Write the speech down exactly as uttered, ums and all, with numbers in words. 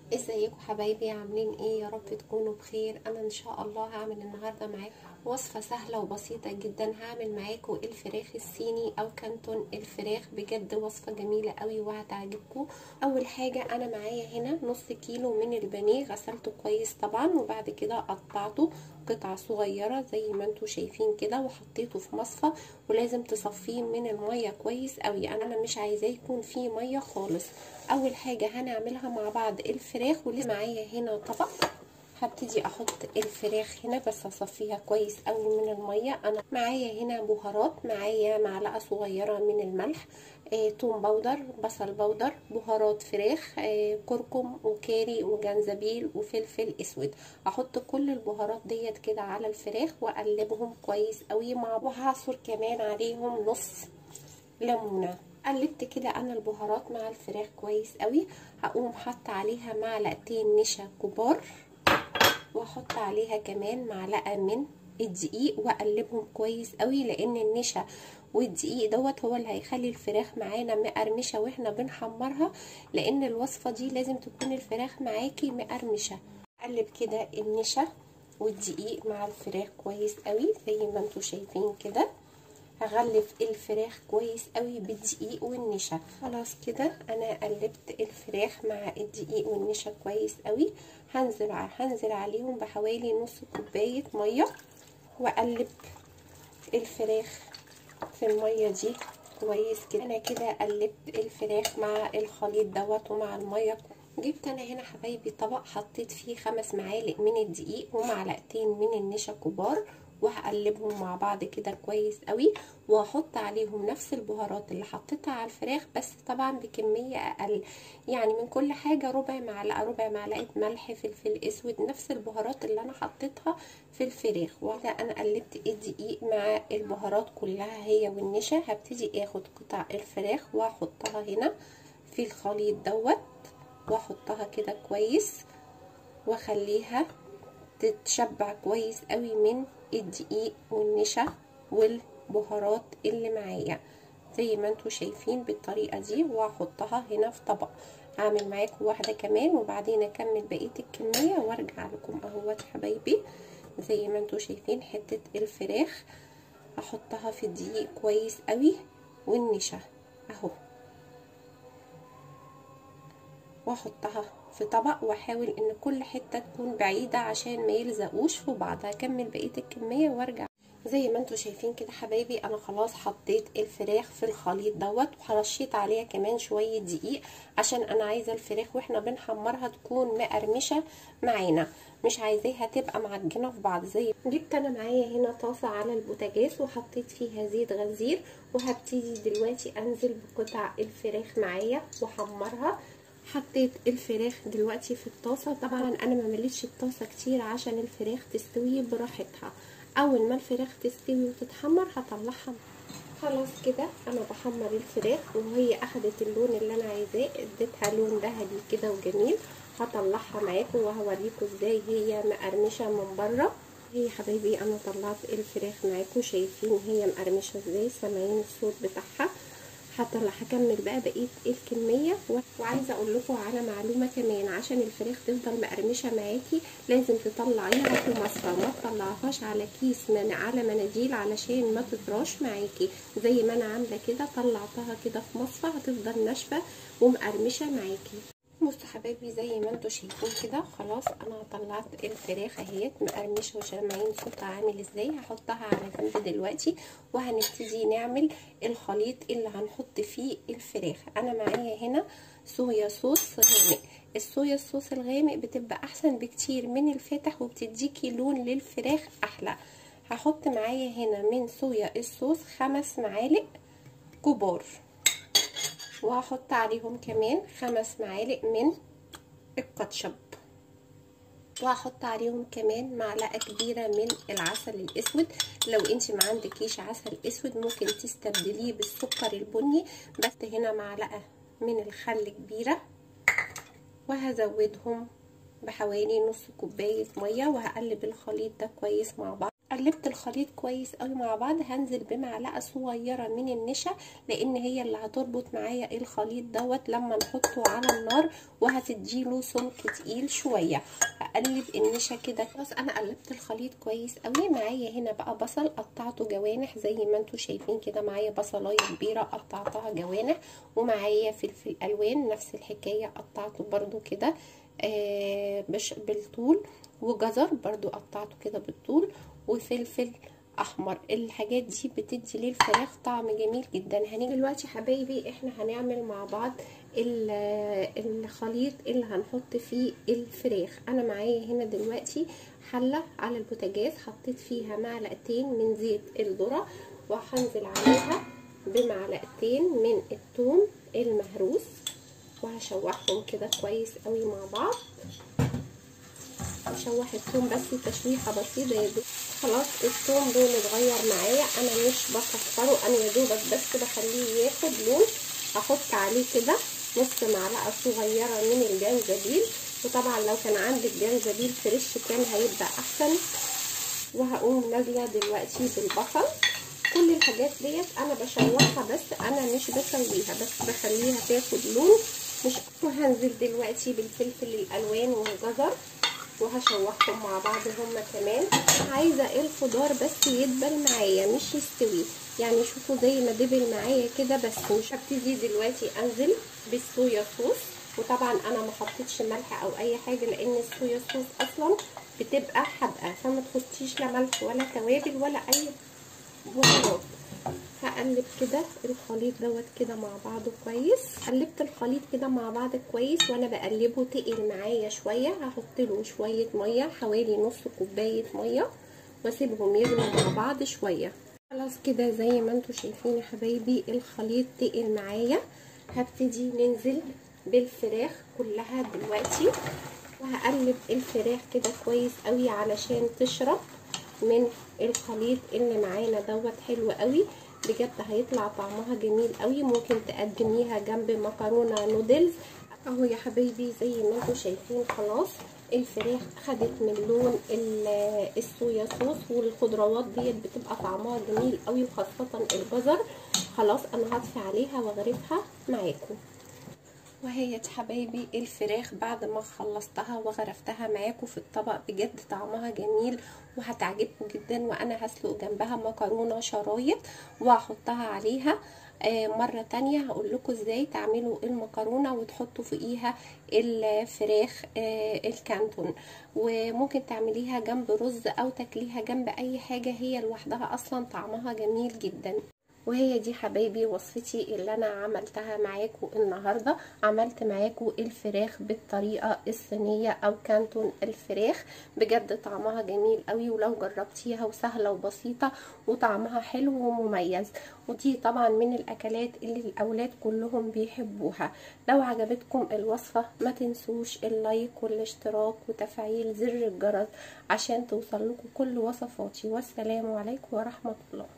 ازيكم حبايبي؟ عاملين ايه؟ يا رب تكونوا بخير. انا ان شاء الله هعمل النهارده معاكم وصفه سهله وبسيطه جدا. هعمل معاكم الفراخ الصيني او كانتون الفراخ. بجد وصفه جميله قوي وهتعجبكم. اول حاجه انا معايا هنا نص كيلو من البانيه، غسلته كويس طبعا وبعد كده قطعته قطع صغيره زي ما انتم شايفين كده، وحطيته في مصفى ولازم تصفيه من الميه كويس قوي. انا مش عايزاه يكون فيه ميه خالص. اول حاجه هنعملها مع بعض الفراخ، ولسه معايا هنا طبق هبتدي احط الفراخ هنا بس اصفيها كويس قوي من الميه. انا معايا هنا بهارات، معايا معلقه صغيره من الملح، آه، توم باودر، بصل باودر، بهارات فراخ، آه، كركم وكاري وجنزبيل وفلفل اسود. احط كل البهارات ديت كده على الفراخ واقلبهم كويس قوي مع بعض، وهعصر كمان عليهم نص ليمونه. قلبت كده انا البهارات مع الفراخ كويس قوي. هقوم حط عليها معلقتين نشا كبار، واحط عليها كمان معلقه من الدقيق واقلبهم كويس قوي، لان النشا والدقيق دوت هو اللي هيخلي الفراخ معانا مقرمشه واحنا بنحمرها، لان الوصفه دي لازم تكون الفراخ معاكي مقرمشه. اقلب كده النشا والدقيق مع الفراخ كويس قوي زي ما انتم شايفين كده. هغلف الفراخ كويس قوي بالدقيق والنشا. خلاص كده انا قلبت الفراخ مع الدقيق والنشا كويس قوي. هنزل هنزل عليهم بحوالي نص كوبايه ميه واقلب الفراخ في الميه دي كويس كده. انا كده قلبت الفراخ مع الخليط دوت ومع الميه. جبت انا هنا حبايبي طبق حطيت فيه خمس معالق من الدقيق ومعلقتين من النشا كبار، وهقلبهم مع بعض كده كويس قوي، وهحط عليهم نفس البهارات اللي حطيتها على الفراخ بس طبعا بكميه اقل، يعني من كل حاجه ربع معلقه ربع معلقه ملح، فلفل اسود، نفس البهارات اللي انا حطيتها في الفراخ. وكده انا قلبت الدقيق مع البهارات كلها هي والنشا. هبتدي اخد قطع الفراخ واحطها هنا في الخليط دوت، واحطها كده كويس واخليها تتشبع كويس قوي من الدقيق والنشا والبهارات اللي معايا زي ما انتوا شايفين بالطريقه دي. واحطها هنا في طبق. هعمل معاكم واحده كمان وبعدين اكمل بقيه الكميه وارجع لكم. اهوت حبايبي زي ما انتوا شايفين حته الفراخ احطها في الدقيق كويس قوي والنشا اهو، واحطها في طبق واحاول ان كل حته تكون بعيده عشان ما يلزقوش في بعض. هكمل بقيه الكميه وارجع. زي ما انتوا شايفين كده حبايبي انا خلاص حطيت الفراخ في الخليط دوت، وهرشيت عليها كمان شويه دقيق عشان انا عايزه الفراخ واحنا بنحمرها تكون مقرمشه معانا، مش عايزاها تبقى معجنه في بعض. زي جبت انا معايا هنا طاسه على البوتاجاز وحطيت فيها زيت غزير، وهبتدي دلوقتي انزل بقطع الفراخ معايا واحمرها. حطيت الفراخ دلوقتي في الطاسه. طبعا انا ما مليتش الطاسه كتير عشان الفراخ تستوي براحتها. اول ما الفراخ تستوي وتتحمر هطلعها. خلاص كده انا بحمر الفراخ وهي اخدت اللون اللي انا عايزاه، اديتها لون ذهبي كده وجميل. هطلعها معاكم وهوريكم ازاي هي مقرمشه من بره. هي حبايبي انا طلعت الفراخ معاكم، شايفين هي مقرمشه ازاي، سامعين الصوت بتاعها. هطلع هكمل بقى بقيه الكميه. وعايزه اقول لكم على معلومه كمان، عشان الفراخ تفضل مقرمشه معاكي لازم تطلعيها في مصفى، ما تطلعهاش على كيس من على مناديل علشان ما تطراش معاكي. زي ما انا عامله كده طلعتها كده في مصفى هتفضل ناشفه ومقرمشه معاكي. بصوا حبايبي زي ما انتوا شايفين كده خلاص انا طلعت الفراخ اهيت مقرمشه وسامعين صوتها عامل ازاي. هحطها على جنب دلوقتي وهنبتدي نعمل الخليط اللي هنحط فيه الفراخ. انا معايا هنا صويا صوص غامق. الصويا صوص الغامق بتبقى احسن بكتير من الفاتح وبتديكي لون للفراخ احلى. هحط معايا هنا من صويا الصوص خمس معالق كبار، وهحط عليهم كمان خمس معالق من الكاتشب، وهحط عليهم كمان معلقه كبيره من العسل الاسود. لو انت ما عندكيش عسل اسود ممكن تستبدليه بالسكر البني، بس هنا معلقه من الخل كبيره. وهزودهم بحوالي نص كوبايه ميه وهقلب الخليط ده كويس مع بعض. قلبت الخليط كويس قوي مع بعض. هنزل بمعلقه صغيره من النشا لان هي اللي هتربط معايا الخليط دوت لما نحطه على النار وهتديله سمك تقيل شويه. هقلب النشا كده. خلاص انا قلبت الخليط كويس قوي. معايا هنا بقى بصل قطعته جوانح زي ما انتم شايفين كده. معايا بصلايه كبيره قطعتها جوانح، ومعايا فلفل الوان نفس الحكايه قطعته برده كده آه بالطول، وجزر برضو قطعته كده بالطول، وفلفل احمر. الحاجات دي بتدي للفراخ طعم جميل جدا. هنيجي دلوقتي حبايبي احنا هنعمل مع بعض الخليط اللي هنحط فيه الفراخ. انا معايا هنا دلوقتي حله على البوتاجاز، حطيت فيها معلقتين من زيت الذره، وهنزل عليها بمعلقتين من الثوم المهروس، وهشوحهم كده كويس قوي مع بعض. اشوح الثوم بس تشويحه بسيطه يا دوب. خلاص الثوم لونه اتغير معايا، انا مش بكسره، انا يا دوبك بس بخليه ياخد لون. هحط عليه كده نص معلقه صغيره من الجنزبيل، وطبعا لو كان عندك جنزبيل فريش كان هيبقى احسن. وهقوم نازله دلوقتي بالبصل. كل الحاجات ديت انا بشوحها بس انا مش بسويها، بس بخليها تاخد لون مش. وهنزل دلوقتي بالفلفل الالوان والجزر وهشوحهم مع بعض هما كمان. عايزه الخضار بس يدبل معايا مش يستوي، يعني شوفوا زي ما دبل معايا كده بس. مش هبتدي دلوقتي انزل بالصويا صوص، وطبعا انا ما حطيتش ملح او اي حاجه لان الصويا صوص اصلا بتبقى حادقه، فما تحطيش لا ملح ولا توابل ولا اي بهارات. هقلب كده الخليط دوت كده مع بعضه كويس. قلبت الخليط كده مع بعض كويس، وانا بقلبه تقل معايا شويه. هحط له شويه ميه حوالي نص كوبايه ميه، واسيبهم يغلوا مع بعض شويه. خلاص كده زي ما انتم شايفين يا حبايبي الخليط تقل معايا. هبتدي ننزل بالفراخ كلها دلوقتي، وهقلب الفراخ كده كويس قوي علشان تشرب من الخليط اللي معانا دوت. حلو قوي بجد، هيطلع طعمها جميل قوي. ممكن تقدميها جنب مكرونه نودلز اهو يا حبايبي. زي ما انتم شايفين خلاص الفراخ خدت من لون الصويا صوص، والخضروات ديت بتبقى طعمها جميل قوي وخاصه الجزر. خلاص انا هطفي عليها واغرفها معاكم. وهي يا حبايبي الفراخ بعد ما خلصتها وغرفتها معاكم في الطبق، بجد طعمها جميل وهتعجبكم جدا. وانا هسلق جنبها مكرونه شرايط وهحطها عليها. آه مره تانية هقول لكم ازاي تعملوا المكرونه وتحطوا فوقيها الفراخ آه الكانتون، وممكن تعمليها جنب رز او تاكليها جنب اي حاجه، هي لوحدها اصلا طعمها جميل جدا. وهي دي حبايبي وصفتي اللي انا عملتها معاكم النهارده. عملت معاكم الفراخ بالطريقه الصينيه او كانتون الفراخ، بجد طعمها جميل قوي ولو جربتيها وسهله وبسيطه وطعمها حلو ومميز. ودي طبعا من الاكلات اللي الاولاد كلهم بيحبوها. لو عجبتكم الوصفه ما تنسوش اللايك والاشتراك وتفعيل زر الجرس عشان توصل لكم كل وصفاتي. والسلام عليكم ورحمه الله.